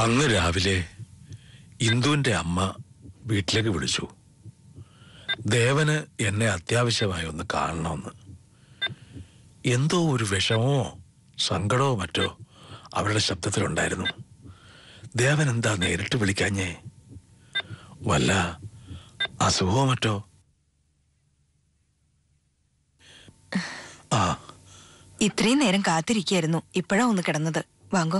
അന്ന് രാവിലെ ഇന്ദുവിന്റെ അമ്മ വീട്ടിലേക്ക് വിളിച്ചു. ദേവന് എന്നെ അത്യാവശ്യമായി ഒന്ന് കാണണമെന്ന്. എന്തോ ഒരു വിഷമോ സങ്കടമോ മറ്റോ അവരുടെ ശബ്ദത്തിലുണ്ടായിരുന്നു. ദേവൻ എന്താ നേരിട്ട് വിളിക്കാഞ്ഞേ? വല്ല അസുഖമോ മറ്റോ? ആ, ഇത്രയും നേരം കാത്തിരിക്കായിരുന്നു. ഇപ്പോഴാ ഒന്ന് കിടന്നത്. വാങ്ങോ.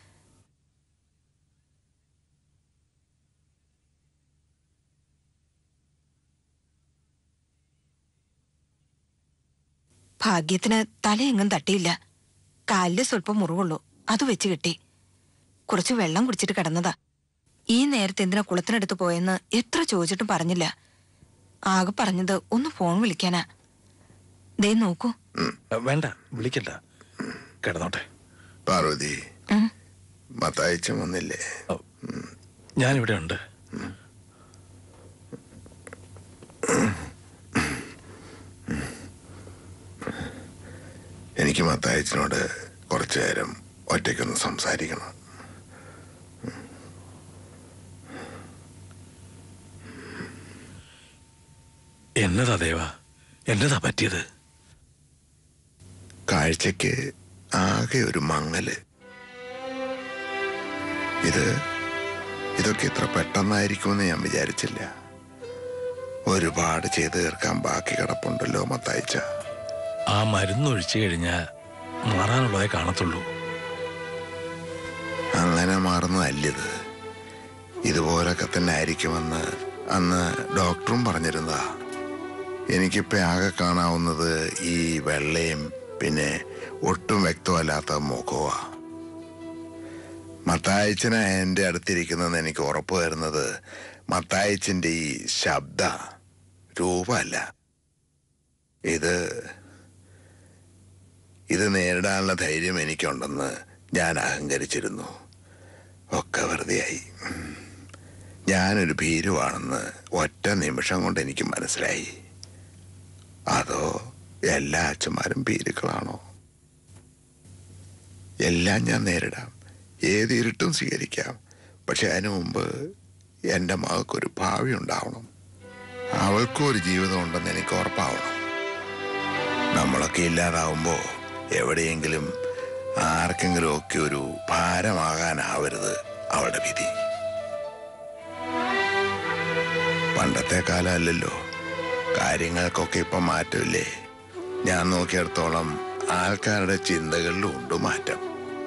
ഭാഗ്യത്തിന് തലയെങ്ങും തട്ടിയില്ല. കാലില് സ്വല്പം മുറിവുള്ളൂ. അത് വെച്ച് കിട്ടി. കുറച്ച് വെള്ളം കുടിച്ചിട്ട് കിടന്നതാ. ഈ നേരത്തെ എന്തിനാ കുളത്തിനടുത്ത് പോയെന്ന് എത്ര ചോദിച്ചിട്ടും പറഞ്ഞില്ല. ആകെ പറഞ്ഞത് ഒന്ന് ഫോൺ വിളിക്കാനാ. ദേ നോക്കൂ. വേണ്ട, വിളിക്കണ്ട, കിടന്നോട്ടെ. പാർവതി, മത്തായിച്ചൻ വന്നില്ലേ? ഞാനിവിടെ ഉണ്ട്. എനിക്ക് മത്തായിച്ചനോട് കുറച്ചു നേരം ഒറ്റയ്ക്കൊന്ന് സംസാരിക്കണം. എന്നതാ ദേവ, എന്നതാ പറ്റിയത്? കാഴ്ചക്ക് ആകെ ഒരു മങ്ങല്. ഇതൊക്കെ ഇത്ര പെട്ടെന്നായിരിക്കുമെന്ന് ഞാൻ വിചാരിച്ചില്ല. ഒരുപാട് ചെയ്തു തീർക്കാൻ ബാക്കി കിടപ്പുണ്ടല്ലോ മത്തായിച്ച. ആ മരുന്നൊഴിച്ചു കഴിഞ്ഞാൽ മാറാനുള്ളതേ കാണത്തുള്ളൂ. അങ്ങനെ മാറുന്നതല്ലിത്. ഇതുപോലൊക്കെ തന്നെ ആയിരിക്കുമെന്ന് അന്ന് ഡോക്ടറും പറഞ്ഞിരുന്നതാ. എനിക്കിപ്പോൾ ആകെ കാണാവുന്നത് ഈ വെള്ളയും പിന്നെ ഒട്ടും വ്യക്തമല്ലാത്ത മുഖവാ. മത്തായിച്ചന എൻ്റെ അടുത്തിരിക്കുന്നതെന്ന് എനിക്ക് ഉറപ്പ് വരുന്നത് മത്തായിച്ചൻ്റെ ഈ ശബ്ദ രൂപമല്ല. ഇത് നേരിടാനുള്ള ധൈര്യം എനിക്കുണ്ടെന്ന് ഞാൻ അഹങ്കരിച്ചിരുന്നു. ഒക്കെ വെറുതെയായി. ഞാനൊരു ഭീരുവാണെന്ന് ഒറ്റ നിമിഷം കൊണ്ട് എനിക്ക് മനസ്സിലായി. അതോ എല്ലാ അച്ഛന്മാരും ഭീരുക്കളാണോ? എല്ലാം ഞാൻ നേരിടാം, ഏത് ഇരുട്ടും സ്വീകരിക്കാം. പക്ഷെ അതിനു മുമ്പ് എൻ്റെ മകൾക്കൊരു ഭാവി ഉണ്ടാവണം. അവൾക്കും ഒരു ജീവിതം ഉണ്ടെന്ന് എനിക്ക് ഉറപ്പാവണം. നമ്മളൊക്കെ ഇല്ലാതാവുമ്പോൾ എവിടെയെങ്കിലും ആർക്കെങ്കിലും ഒക്കെ ഒരു ഭാരമാകാനാവരുത് അവളുടെ വിധി. പണ്ടത്തെ കാലമല്ലല്ലോ. കാര്യങ്ങൾക്കൊക്കെ ഇപ്പം മാറ്റമില്ലേ? ഞാൻ നോക്കിയിടത്തോളം ആൾക്കാരുടെ ചിന്തകളിലും ഉണ്ട് മാറ്റം.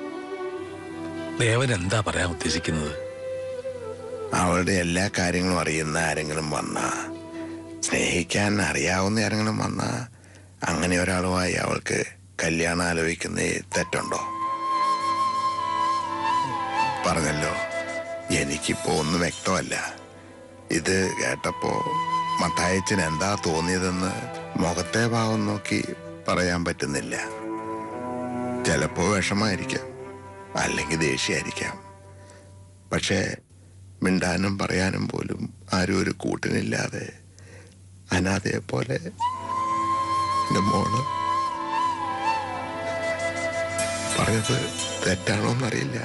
ദേവൻ എന്താ പറയാൻ ഉദ്ദേശിക്കുന്നത്? അവളുടെ എല്ലാ കാര്യങ്ങളും അറിയുന്ന ആരെങ്കിലും വന്നാ, സ്നേഹിക്കാൻ അറിയാവുന്ന ആരെങ്കിലും വന്നാ, അങ്ങനെ ഒരാളുമായി അവൾക്ക് കല്യാണം ആലോചിക്കുന്നത് തെറ്റുണ്ടോ? പറഞ്ഞല്ലോ, എനിക്കിപ്പോ ഒന്നും വ്യക്തമല്ല. ഇത് കേട്ടപ്പോ മത്തായിച്ചന് എന്താ തോന്നിയതെന്ന് മുഖത്തെ ഭാവം നോക്കി പറയാൻ പറ്റുന്നില്ല. ചിലപ്പോ വിഷമായിരിക്കാം, അല്ലെങ്കിൽ ദേഷ്യമായിരിക്കാം. പക്ഷെ മിണ്ടാനും പറയാനും പോലും ആരും ഒരു കൂട്ടിനില്ലാതെ അനാഥയെ പോലെ എൻ്റെ മോള് പറഞ്ഞത് തെറ്റാണോന്നറിയില്ല.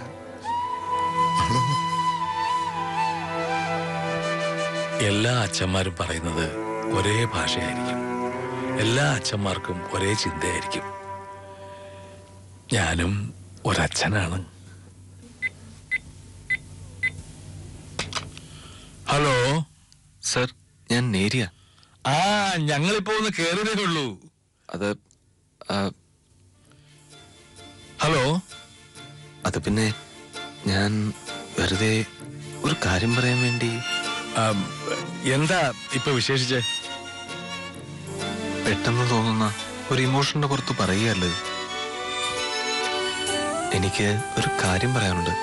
എല്ലാ അച്ഛന്മാരും പറയുന്നത് ഒരേ ഭാഷയായിരിക്കും. എല്ലാ അച്ഛന്മാർക്കും ഒരേ ചിന്തയായിരിക്കും. ഞാനും ഒരച്ഛനാണ്. ഹലോ സർ, ഞാൻ നേരിയ. ഞങ്ങളിപ്പോ ഒന്ന് കേറിയതേ ഉള്ളൂ. അത് ഹലോ, അത് പിന്നെ ഞാൻ വെറുതെ ഒരു കാര്യം പറയാൻ വേണ്ടി. എന്താ ഇപ്പൊ വിശേഷിച്ച്? പെട്ടെന്ന് തോന്നുന്ന ഒരു ഇമോഷന്റെ പുറത്ത് പറയുകയല്ലേ. എനിക്ക് ഒരു കാര്യം പറയാനുണ്ട്.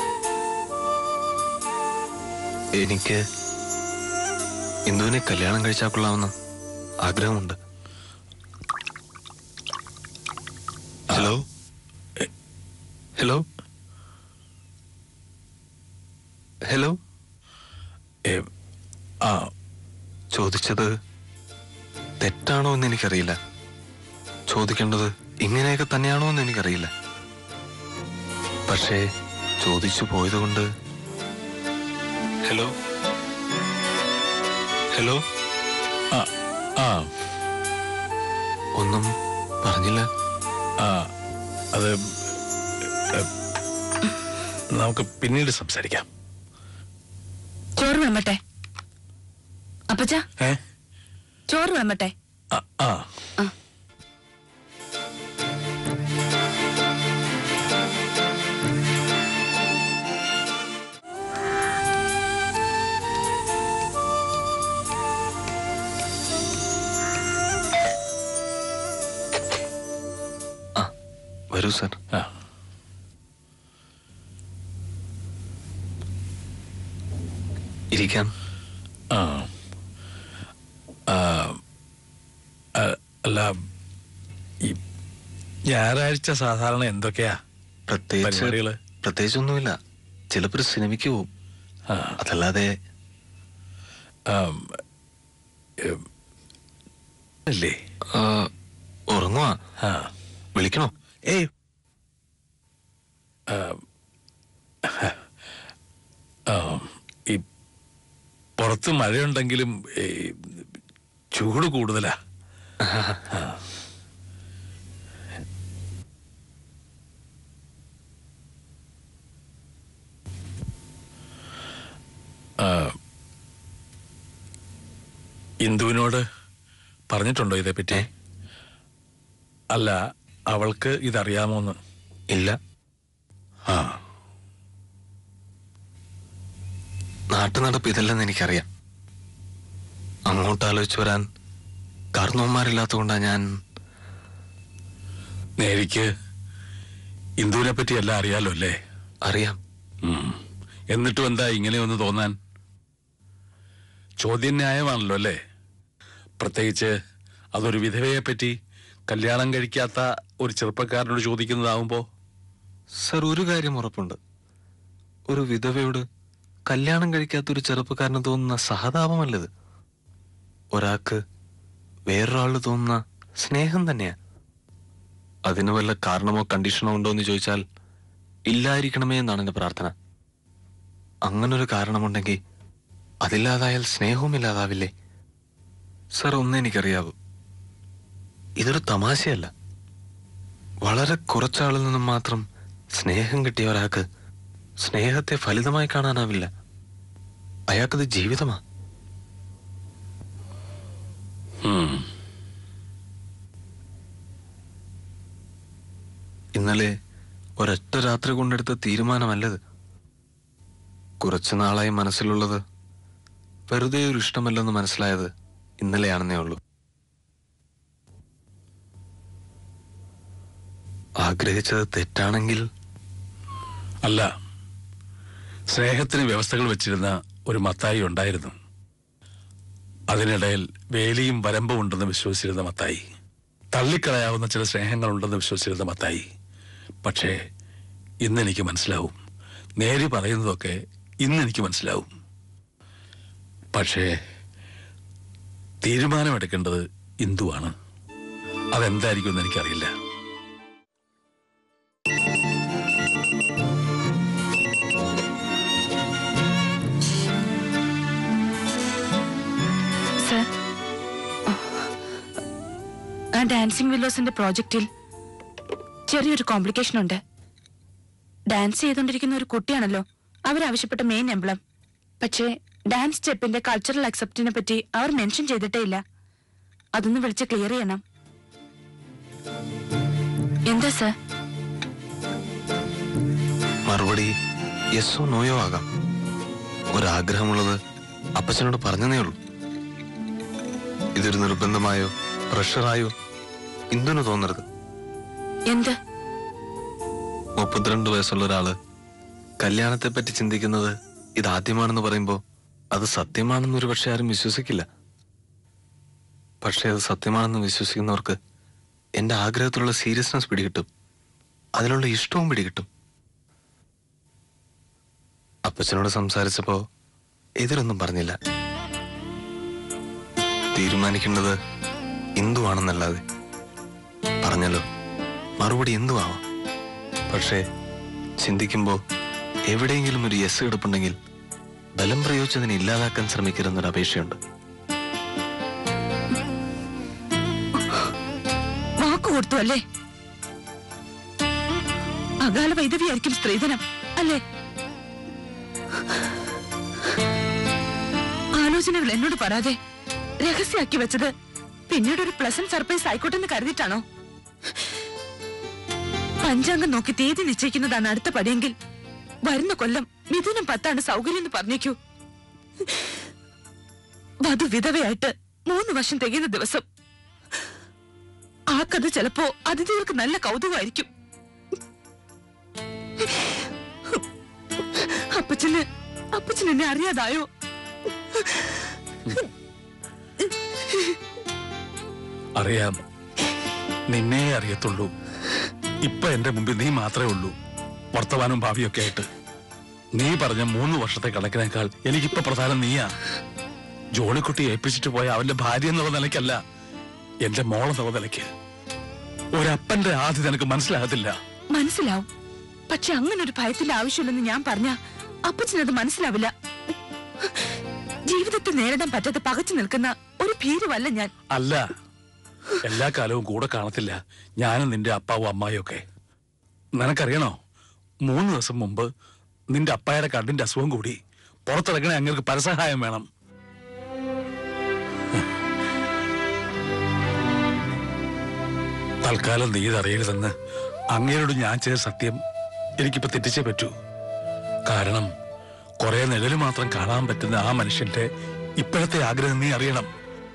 എനിക്ക് ഇന്ദുവിനെ കല്യാണം കഴിച്ചാൽ കൊള്ളാമെന്ന് ആഗ്രഹമുണ്ട്. ഹലോ ഹലോ ഹലോ ചോദിച്ചത് തെറ്റാണോ എന്ന് എനിക്കറിയില്ല. ചോദിക്കേണ്ടത് ഇങ്ങനെയൊക്കെ തന്നെയാണോ എന്ന് എനിക്കറിയില്ല. പക്ഷേ ചോദിച്ചു പോയതുകൊണ്ട്. Hello hello. ആ ഒന്നും പറഞ്ഞില്ല. അത് നമുക്ക് പിന്നീട് സംസാരിക്കാം. ചോറ് വിളമ്പട്ടെ അപ്പച്ച? ചോറ് വിളമ്പട്ടെ? ആ വരൂ സർ. ഇരിക്കാം. അല്ല, ഈ ഞായറാഴ്ച സാധാരണ എന്തൊക്കെയാ പരിപാടികള്? പ്രത്യേകിച്ചൊന്നുമില്ല. ചിലപ്പോൾ സിനിമയ്ക്ക് പോവും, അതല്ലാതെ. അല്ലേ? ഉറങ്ങുവാ. വിളിക്കണോ? ഏയ്, ഈ പുറത്ത് മഴയുണ്ടെങ്കിലും ചൂട് കൂടുതലാ. ഇന്ദുവിനോട് പറഞ്ഞിട്ടുണ്ടോ ഇതേപ്പറ്റി? അല്ല, അവൾക്ക് ഇതറിയാമോന്ന്? ഇല്ല. നാട്ടുനടപ്പ് ഇതല്ലെന്ന് എനിക്കറിയാം. അങ്ങോട്ട് ആലോചിച്ചു വരാൻ കാരണവന്മാരില്ലാത്തതുകൊണ്ടാ ഞാൻ. നേരിക്ക് ഇന്ദുവിനെ പറ്റി എല്ലാം അറിയാലോ അല്ലേ? അറിയാം. എന്നിട്ടും എന്താ ഇങ്ങനെ ഒന്ന് തോന്നാൻ? ചോദ്യം ന്യായമാണല്ലോ അല്ലേ? പ്രത്യേകിച്ച് അതൊരു വിധവയെ പറ്റി, കല്യാണം കഴിക്കാത്ത ഒരു ചെറുപ്പക്കാരനോട് ചോദിക്കുന്നതാവുമ്പോ. സർ, ഒരു കാര്യം ഉറപ്പുണ്ട്. ഒരു വിധവയോട് കല്യാണം കഴിക്കാത്തൊരു ചെറുപ്പക്കാരന് തോന്നുന്ന സഹതാപമല്ലത്. ഒരാൾക്ക് വേറൊരാളിന് തോന്നുന്ന സ്നേഹം തന്നെയാ. അതിന് വല്ല കാരണമോ കണ്ടീഷനോ ഉണ്ടോ എന്ന് ചോദിച്ചാൽ ഇല്ലായിരിക്കണമേ എന്നാണ് എന്റെ പ്രാർത്ഥന. അങ്ങനൊരു കാരണമുണ്ടെങ്കിൽ അതില്ലാതായാൽ സ്നേഹവും ഇല്ലാതാവില്ലേ? സർ, ഒന്നെനിക്കറിയാവൂ, ഇതൊരു തമാശയല്ല. വളരെ കുറച്ചാളിൽ നിന്നും മാത്രം സ്നേഹം കിട്ടിയ ഒരാൾക്ക് സ്നേഹത്തെ ഫലിതമായി കാണാനാവില്ല. അയാൾക്കത് ജീവിതമാ. ഇന്നലെ ഒരൊറ്റ രാത്രി കൊണ്ടെടുത്ത തീരുമാനമല്ലത്. കുറച്ചു നാളായി മനസ്സിലുള്ളത് വെറുതെ ഒരു ഇഷ്ടമല്ലെന്ന് മനസ്സിലായത് ഇന്നലെയാണെന്നേ ഉള്ളൂ. ആഗ്രഹിച്ചത് തെറ്റാണെങ്കിൽ? അല്ല, സ്നേഹത്തിന് വ്യവസ്ഥകൾ വെച്ചിരുന്ന ഒരു മത്തായി ഉണ്ടായിരുന്നു. അതിനിടയിൽ വേലിയും വരമ്പും ഉണ്ടെന്ന് വിശ്വസിച്ചിരുന്ന മത്തായി, തള്ളിക്കളയാവുന്ന ചില സ്നേഹങ്ങളുണ്ടെന്ന് വിശ്വസിച്ചിരുന്ന മത്തായി. പക്ഷേ ഇന്നെനിക്ക് മനസ്സിലാവും, നേരി പറയുന്നതൊക്കെ ഇന്നെനിക്ക് മനസ്സിലാവും. പക്ഷേ തീരുമാനമെടുക്കേണ്ടത് ഇന്ദുവാണ്. അതെന്തായിരിക്കും എന്ന് എനിക്കറിയില്ല. ഡാൻസിംഗ് വില്ലോസിന്റെ പ്രോജക്റ്റിൽ ചെറിയൊരു കോംപ്ലിക്കേഷൻ ഉണ്ട്. ഡാൻസ് ചെയ്തുകൊണ്ടിരിക്കുന്ന ഒരു കുട്ടിയാണല്ലോ അവരാവശ്യപ്പെട്ട മെയിൻ എംബ്ലം. പക്ഷേ ഡാൻസ് സ്റ്റെപ്പിന്റെ കൾച്ചറൽ അക്സെപ്റ്റിനെ പറ്റി അവർ മെൻഷൻ ചെയ്തിട്ടേ ഇല്ല. അതൊന്ന് വിളിച്ച് ക്ലിയർ ചെയ്യണം. എന്താ സർ? മറുപടി യെസ്സോ നോയോ ആകാം. ഒരാഗ്രഹമുള്ളത് അപ്പച്ചനോട് പറഞ്ഞതേ ഉള്ളൂ. ഇതൊരു നിർബന്ധമായോ പ്രഷറായോ ഇന്ദുവിന് തോന്നരുത്. എന്ത്? 32 വയസ്സുള്ള ഒരാള് കല്യാണത്തെ പറ്റി ചിന്തിക്കുന്നത് ഇതാദ്യമാണെന്ന് പറയുമ്പോ അത് സത്യമാണെന്ന് ഒരു പക്ഷെ ആരും വിശ്വസിക്കില്ല. പക്ഷെ അത് സത്യമാണെന്ന് വിശ്വസിക്കുന്നവർക്ക് എന്റെ ആഗ്രഹത്തിലുള്ള സീരിയസ്നെസ് പിടികിട്ടും, അതിലുള്ള ഇഷ്ടവും പിടികിട്ടും. അപ്പച്ചനോട് സംസാരിച്ചപ്പോ എതിരൊന്നും പറഞ്ഞില്ല. തീരുമാനിക്കേണ്ടത് ഇന്ദുവാണെന്നല്ലാതെ. പറഞ്ഞല്ലോ, മറുപടി എന്തുവാവാം. പക്ഷേ ചിന്തിക്കുമ്പോ എവിടെയെങ്കിലും ഒരു യെസ് കിടപ്പുണ്ടെങ്കിൽ ബലം പ്രയോഗിച്ചതിനെ ഇല്ലാതാക്കാൻ ശ്രമിക്കരുതെന്നൊരു അപേക്ഷയുണ്ട്. വാക്ക് കൊടുത്തു അല്ലേ? അകാല വൈദവിയായിരിക്കും സ്ത്രീധനം അല്ലേ? ആലോചനകൾ എന്നോട് പറയാതെ രഹസ്യമാക്കി വെച്ചത് പിന്നീട് ഒരു പ്ലസന്റ് സർപ്രൈസ് ആയിക്കോട്ടെ എന്ന് കരുതിയിട്ടാണോ? പഞ്ചാംഗം നോക്കി തീയതി നിശ്ചയിക്കുന്നതാണ് അടുത്ത പടിയെങ്കിൽ വരുന്ന കൊല്ലം മിഥുനം 10 സൗകര്യം എന്ന് പറഞ്ഞേക്കൂ. വധു വിധവയായിട്ട് 3 വർഷം തികയുന്ന ദിവസം. ആ കഥ ചിലപ്പോ അതിഥികൾക്ക് നല്ല കൗതുകമായിരിക്കും. അപ്പച്ചന് എന്നെ അറിയാതായോ? അറിയാം, നിന്നെ അറിയത്തുള്ളൂ. ഇപ്പൊ എന്റെ മുമ്പിൽ നീ മാത്രമേ ഉള്ളൂ, വർത്തമാനവും ഭാവിയൊക്കെ ആയിട്ട്. നീ പറഞ്ഞ 3 വർഷത്തെ കണക്കിനേക്കാൾ എനിക്കിപ്പോ പ്രധാനം നീയാ. ജോണിക്കുട്ടി ഏൽപ്പിച്ചിട്ട് പോയ അവന്റെ ഭാര്യ എന്നുള്ള നിലയ്ക്കല്ല, എന്റെ മോളെന്നുള്ള നിലയ്ക്ക്. ഒരപ്പന്റെ ആദ്യം നിനക്ക് മനസ്സിലാകത്തില്ല. മനസ്സിലാവും, പക്ഷെ അങ്ങനെ ഒരു ഭയത്തിന്റെ ആവശ്യമില്ലെന്ന് ഞാൻ പറഞ്ഞ അപ്പച്ചനത് മനസ്സിലാവില്ല. ജീവിതത്തെ നേരിടാൻ പറ്റാതെ പകച്ചു നിൽക്കുന്ന ഒരു ഭീരുവല്ല ഞാൻ. അല്ല, എല്ലാ കാലവും കൂടെ കാണത്തില്ല ഞാനും നിന്റെ അപ്പാവും അമ്മായും ഒക്കെ. നിനക്കറിയണോ, 3 ദിവസം മുമ്പ് നിന്റെ അപ്പായുടെ കണ്ണിന്റെ അസുഖം കൂടി. പുറത്തിറങ്ങണേ അങ്ങേർക്ക് പരസഹായം വേണം. തൽക്കാലം നീ ഇതറിയരുതെന്ന് അങ്ങേരോട് ഞാൻ ചെയ്ത സത്യം എനിക്കിപ്പോ തെറ്റിച്ചേ പറ്റൂ. കാരണം കുറെ നിഴല് മാത്രം കാണാൻ പറ്റുന്ന ആ മനുഷ്യന്റെ ഇപ്പോഴത്തെ ആഗ്രഹം നീ അറിയണം.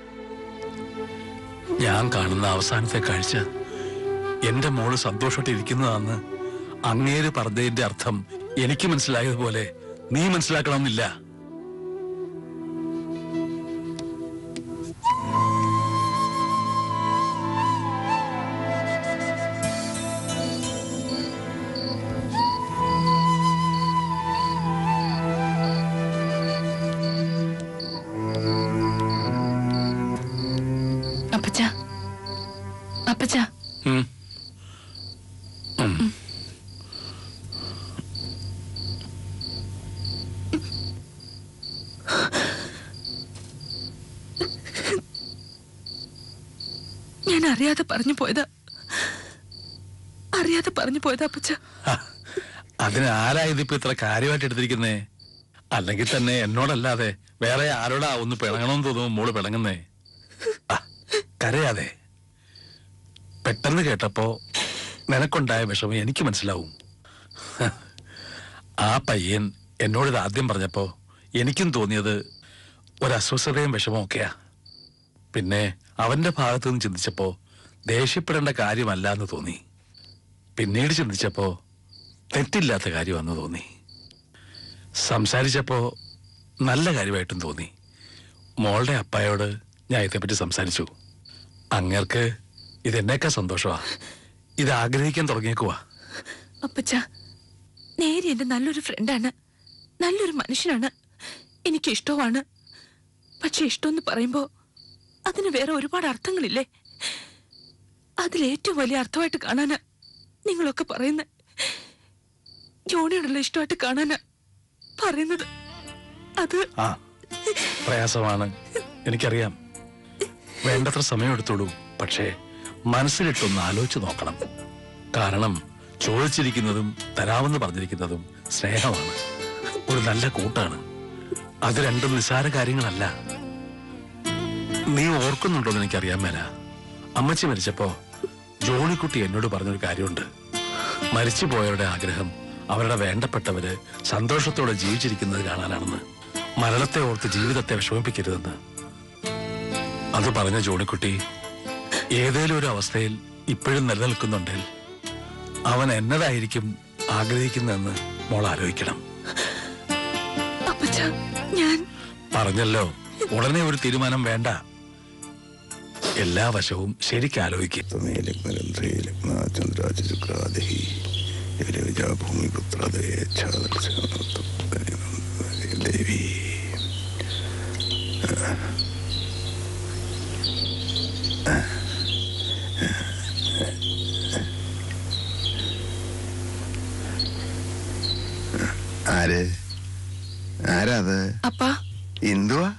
ഞാൻ കാണുന്ന അവസാനത്തെ കാഴ്ച എന്റെ മോള് സന്തോഷമായിട്ട് ഇരിക്കുന്നതാന്ന് അങ്ങേര് പറഞ്ഞതിന്റെ അർത്ഥം എനിക്ക് മനസ്സിലായതുപോലെ നീ മനസ്സിലാക്കണമെന്നില്ല. അപ്പച്ച ഞാൻ അറിയാതെ പറഞ്ഞു പോയതാ അപ്പച്ച. അതിന് ആരാ ഇതിപ്പോ ഇത്ര കാര്യമായിട്ട് എടുത്തിരിക്കുന്നേ? അല്ലെങ്കിൽ തന്നെ എന്നോടല്ലാതെ വേറെ ആരോടാ ഒന്ന് പിണങ്ങണമെന്ന് തോന്നുമ്പോ മോള് പിണങ്ങുന്നേ? കരയാതെ. പെട്ടെന്ന് കേട്ടപ്പോ നിനക്കുണ്ടായ വിഷമം എനിക്ക് മനസ്സിലാവും. ആ പയ്യൻ എന്നോടിത് ആദ്യം പറഞ്ഞപ്പോ എനിക്കും തോന്നിയത് ഒരസ്വസ്ഥതയും വിഷമവും ഒക്കെയാ. പിന്നെ അവന്റെ ഭാഗത്തു നിന്ന് ചിന്തിച്ചപ്പോ ദേഷ്യപ്പെടേണ്ട കാര്യമല്ല എന്ന് തോന്നി. പിന്നീട് ചിന്തിച്ചപ്പോ തെറ്റില്ലാത്ത കാര്യമെന്ന് തോന്നി. സംസാരിച്ചപ്പോ നല്ല കാര്യമായിട്ടും തോന്നി. മോളുടെ അപ്പായോട് ഞാൻ ഇതേപ്പറ്റി സംസാരിച്ചു. അങ്ങേർക്ക് ഇതെന്നേക്കാ സന്തോഷമാ. ഇത് ആഗ്രഹിക്കാൻ തുടങ്ങിയേക്കുവാ. അപ്പച്ച, നേരി എന്റെ നല്ലൊരു ഫ്രണ്ടാണ്, നല്ലൊരു മനുഷ്യനാണ്, എനിക്ക് ഇഷ്ടവുമാണ്. പക്ഷെ ഇഷ്ടമെന്ന് പറയുമ്പോ അതിന് വേറെ ഒരുപാട് അർത്ഥങ്ങളില്ലേ? അതിലേറ്റവും വലിയ അർത്ഥമായിട്ട് കാണാനാ നിങ്ങളൊക്കെ പറയുന്നത്. ജോണിയോടുള്ള ഇഷ്ടമായിട്ട് കാണാനാ പറയുന്നത്. അത് പ്രയാസമാണ്, എനിക്കറിയാം. വേണ്ടത്ര സമയം എടുത്തോളൂ. പക്ഷേ മനസ്സിലിട്ടൊന്ന് ആലോചിച്ച് നോക്കണം. കാരണം ചോദിച്ചിരിക്കുന്നതും തരാമെന്ന് പറഞ്ഞിരിക്കുന്നതും സ്നേഹമാണ്, ഒരു നല്ല കൂട്ടാണ്. അത് രണ്ടും നിസ്സാര കാര്യങ്ങളല്ല. നീ ഓർക്കുന്നുണ്ടോന്ന് എനിക്കറിയാൻ മേല. അമ്മച്ചി മരിച്ചപ്പോ ജോണിക്കുട്ടി എന്നോട് പറഞ്ഞൊരു കാര്യമുണ്ട്. മരിച്ചുപോയവരുടെ ആഗ്രഹം അവരുടെ വേണ്ടപ്പെട്ടവര് സന്തോഷത്തോടെ ജീവിച്ചിരിക്കുന്നത് കാണാനാണെന്ന്. മരണത്തെ ഓർത്ത് ജീവിതത്തെ വിഷമിപ്പിക്കരുതെന്ന്. അത് പറഞ്ഞ ജോണിക്കുട്ടി ഏതേലും ഒരു അവസ്ഥയിൽ ഇപ്പോഴും നിലനിൽക്കുന്നുണ്ടെങ്കിൽ അവൻ എന്നതായിരിക്കും ആഗ്രഹിക്കുന്നതെന്ന് മോൾ ആലോചിക്കണം. പറഞ്ഞല്ലോ, ഉടനെ ഒരു തീരുമാനം വേണ്ട. എല്ലാ വശവും ശരിക്കും ആലോചിക്കും. ആര്? ആരാ അത്? അപ്പാ. എന്തുവാ?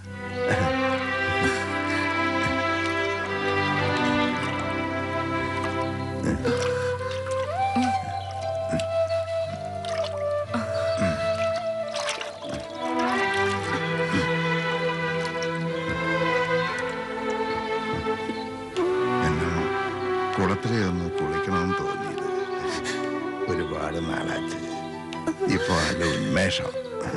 കുളത്തിലെ ഒന്ന് കുളിക്കണമെന്ന് തോന്നിയത് ഒരുപാട് നാളാച്ച്. ഇപ്പൊ നല്ല ഉന്മേഷം.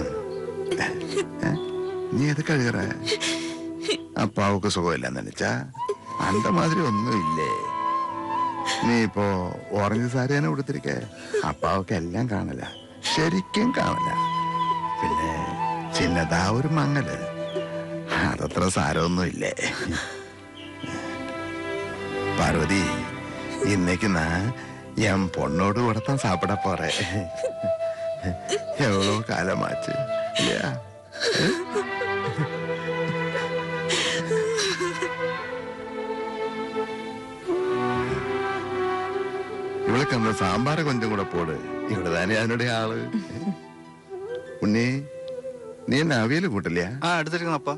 നീ അത് കഴുകറ. അപ്പാവക്ക് സുഖമില്ലെന്ന് നനച്ചാ അന്റെ മാതിരി ഒന്നുമില്ലേ? നീ ഇപ്പോ ഓറഞ്ച് സാരി തന്നെ കൊടുത്തിരിക്കേ. അപ്പാവക്ക് എല്ലാം കാണല, ശരിക്കും കാണല. പിന്നെ ചിന്നതാ ഒരു മങ്ങല്, അതത്ര സാരമൊന്നുമില്ലേ? പാർവതി, ഇന്നേക്ക് ഞാൻ പൊണ്ണോട് കൊടുത്താൻ സാപ്പിട പോറേ. എവ്വളോ കാലമാച്ച്. ഇവളെ കണ്ട സാമ്പാറ് കൊഞ്ചം കൂടെ പോട്. ഇവിടെ തന്നെ അതിനുടെ ആള്. ഉണ്ണി, നീ എന്നെ അവിയല് കൂട്ടില്ല? എടുത്തിരിക്കണപ്പ.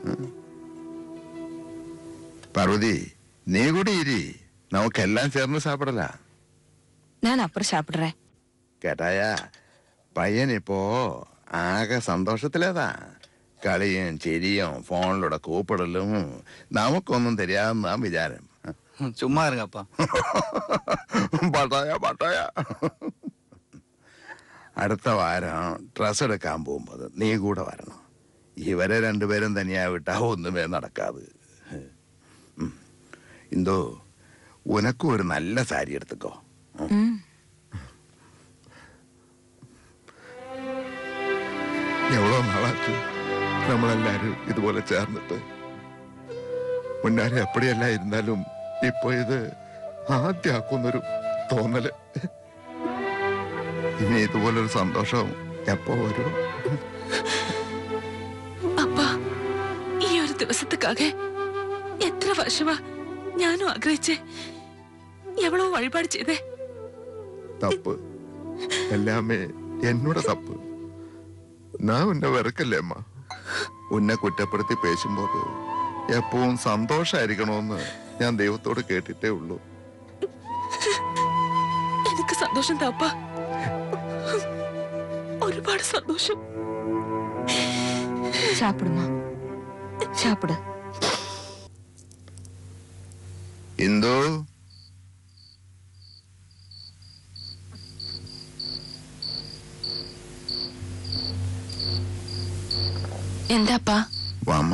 പാർവതി, നീ കൂടി ഇരി, നമുക്കെല്ലാം ചേർന്ന് സാപ്പിടല. ഞാൻ അപ്പുറം സാപ്പിടറേ. കേട്ടായാ, പയ്യനിപ്പോ ആകെ സന്തോഷത്തിലേതാ. കളിയും ചിരിയും ഫോണിലൂടെ കൂപ്പിടലും നമുക്കൊന്നും തരിയാതെന്നാ വിചാരം. ചുമ്മാ ഇറങ്ങപ്പ. പട്ടായ. അടുത്ത വാരം ഡ്രസ് എടുക്കാൻ പോകുമ്പോൾ നീ കൂടെ വരണം. ഇവരെ രണ്ടുപേരും തനിയാ വിട്ടാ ഒന്നുമേ നടക്കാതെ. എന്തോ ഉനക്കും ഒരു നല്ല സാരി എടുത്തുക്കോ. എവ്വളോ നാളാച്ചു നമ്മളെല്ലാരും ഇതുപോലെ ചേർന്നിട്ട്. മുന്നാരെ എപ്പടിയല്ല ഇരുന്നാലും ഇപ്പൊ ഇത് ആദ്യാക്കുന്നൊരു തോന്നല്. ഇനി ഇതുപോലൊരു സന്തോഷം എപ്പോ വരും? അപ്പാ, ഈ ഒരു ദിവസത്തേക്കാകെ എത്ര വർഷമാ ഞാനും ആഗ്രഹിച്ചേ. എവളോ വഴിപാട് ചെയ്തേ. തപ്പ് എല്ലാമേ എന്നോട് തപ്പ്. ഞാൻ ഉന്നെ വെറുക്കല്ലേ അമ്മ. ഉന്നെ കുറ്റപ്പെടുത്തി പേശുമ്പോ എപ്പോഴും സന്തോഷായിരിക്കണോന്ന് ഞാൻ ദൈവത്തോട് കേട്ടിട്ടേ ഉള്ളൂ. എനിക്ക് സന്തോഷം താപ്പ, ഒരുപാട് സന്തോഷം. സാപ്പിടുമാ, സാപ്പിട്. എന്തോ എന്താപ്പാ? വാമ.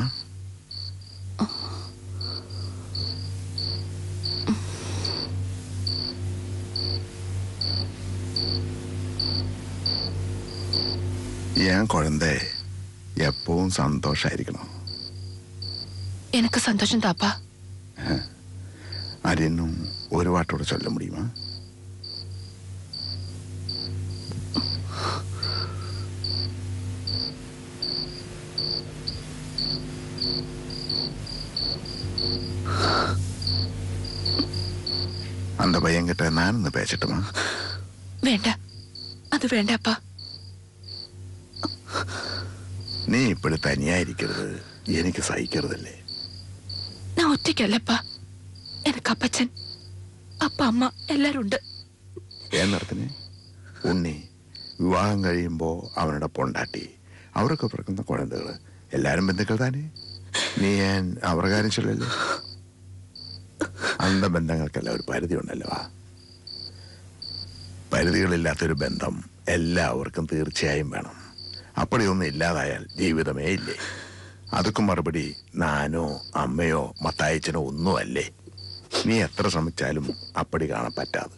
ഞാൻ കുഴന്തേ എപ്പോഴും സന്തോഷായിരിക്കണം. എനിക്ക് സന്തോഷം താപ്പാ. ആരെന്നും ഒരു വാട്ടോടെ ചൊല്ല മുടിയുമാ? அந்த பையன்கிட்ட நானൊന്ന് பேசட்டுமா? വേണ്ട, അത് വേണ്ട അപ്പാ. നീ ഇപ്പോഴും തനിയായിരിക്കരുത്, എനിക്ക് സഹിക്കരുതല്ലേ. ഞാൻ ഒറ്റയ്ക്കല്ലപ്പാ, എനിക്ക് അപ്പച്ചൻ, അപ്പ, അമ്മ എല്ലാരും ഉണ്ട്. എന്നർത്ഥത്തിന് ഉണ്ണി വിവാഹം കഴിയുമ്പോ അവനുടെ പൊണ്ടാട്ടി, അവരൊക്കെ പിറക്കുന്ന കുഴന്തകള് എല്ലാരും ബന്ധുക്കൾ താനേ. നീ ഞാൻ അവരുടെ കാര്യം ചൊല്ലല്ലേ. അന്ത ബന്ധങ്ങൾക്കെല്ലാം ഒരു പരിധി ഉണ്ടല്ലോ. പരിധികളില്ലാത്തൊരു ബന്ധം എല്ലാവർക്കും തീർച്ചയായും വേണം. അപ്പടിയൊന്നും ഇല്ലാതായാൽ ജീവിതമേ ഇല്ലേ. അതൊക്കെ മറുപടി നാനോ അമ്മയോ മത്തായച്ചനോ ഒന്നും അല്ലേ. നീ എത്ര ശ്രമിച്ചാലും അപ്പടി കാണാൻ പറ്റാതെ.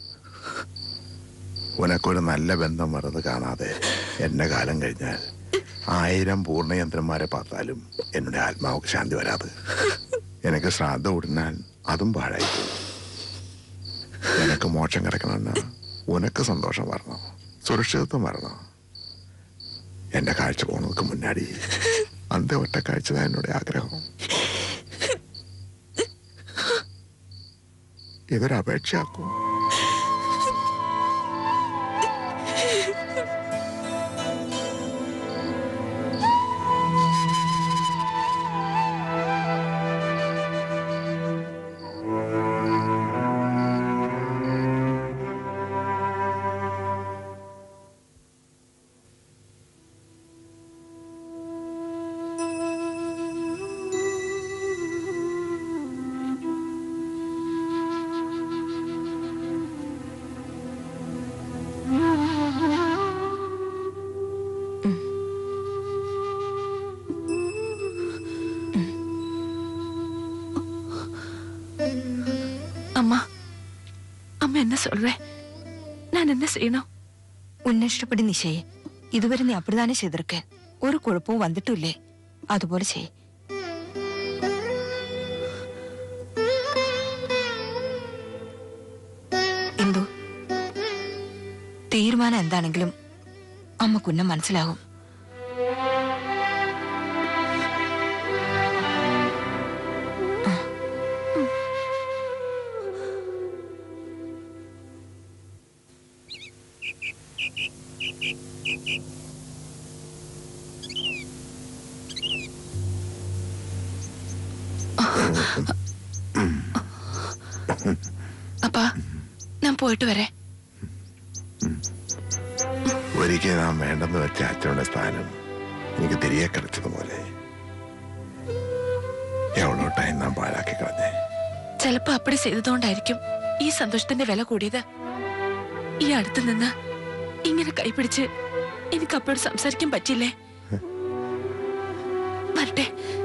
ഉനക്കൊരു നല്ല ബന്ധം വെറുതെ കാണാതെ എന്റെ കാലം കഴിഞ്ഞാൽ 1000 പൂർണ്ണയന്ത്രന്മാരെ பார்த்தாലും എന്നോട് ആത്മാവുക്ക് ശാന്തി വരാതെ. എനിക്ക് ശ്രാദ്ധ ഉടനാൽ അതും പാഴായി പോകും. എനിക്ക് മോക്ഷം കിടക്കണമെന്ന് ഉനക്ക് സന്തോഷം വരണം, സുരക്ഷിതത്വം വരണം. എന്റെ കാഴ്ച പോണതുക്ക് മുന്നാടി അന്ത ഒറ്റ കാഴ്ച എന്നോട് ആഗ്രഹം. ഇതൊരു അപേക്ഷയാക്കും. அம்மா என்ன சொல்றேன்? நான் என்ன செய்யணும்? உன்னை இஷ்டப்படி நீ செய். இதுவரை நீ அப்படிதானே செய்திருக்க. ஒரு குழப்பமும் வந்துட்டும் இல்லே. അതുപോലെ ചെയ്. ഇന്ദു, തീരുമാനം എന്താണെങ്കിലും അമ്മക്കുന്നെ മനസ്സിലാവും. അപ്പാ, ഞാൻ പോയിട്ട് വരെ. ഒരിക്കൽ നാം വേണ്ടെന്ന് വെച്ച അച്ഛനുടെ സ്ഥാനം എനിക്ക് തിരികെ കിടച്ചതുപോലെ എവളോ ടൈം നാം പാഴാക്കി കളഞ്ഞേ. ചിലപ്പോ അപ്പടി ചെയ്തതുകൊണ്ടായിരിക്കും ഈ സന്തോഷത്തിന്റെ വില കൂടിയത്. ഈ അടുത്ത് നിന്ന് ഇങ്ങനെ കൈപിടിച്ച് എനിക്ക് അപ്പോഴും സംസാരിക്കാൻ പറ്റില്ലേ? വരട്ടെ.